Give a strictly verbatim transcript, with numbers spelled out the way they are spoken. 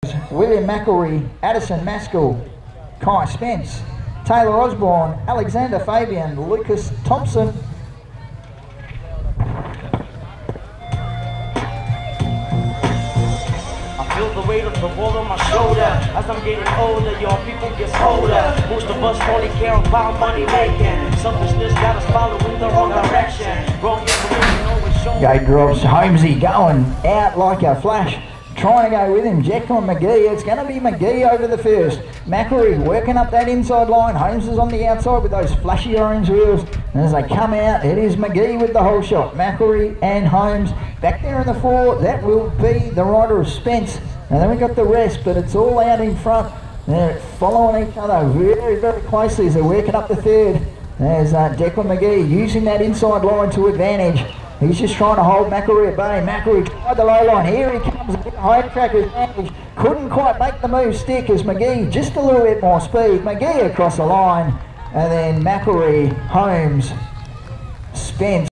William McElry, Addison Maskell, Kai Spence, Taylor Osborne, Alexander Fabian, Lucas Thompson. I feel the weight of the world on my shoulder. As I'm getting older, your people get older. Most of us only care about money making. Selfishness got us following the wrong direction. Wrong information always showing. Gate drops, Holmesy going out like a flash. Trying to go with him, Jekyll and McGee. It's going to be McGee over the first. McElry working up that inside line. Holmes is on the outside with those flashy orange wheels. And as they come out, it is McGee with the whole shot. McElry and Holmes back there in the four. That will be the rider of Spence. And then we got the rest, but it's all out in front. They're following each other very, very closely as they're working up the third. There's uh, Declan McGee using that inside line to advantage. He's just trying to hold McElry at bay. McElry tried the low line. Here he comes, a bit high track advantage. Couldn't quite make the move stick as McGee just a little bit more speed. McGee across the line, and then McElry, Holmes, Spence.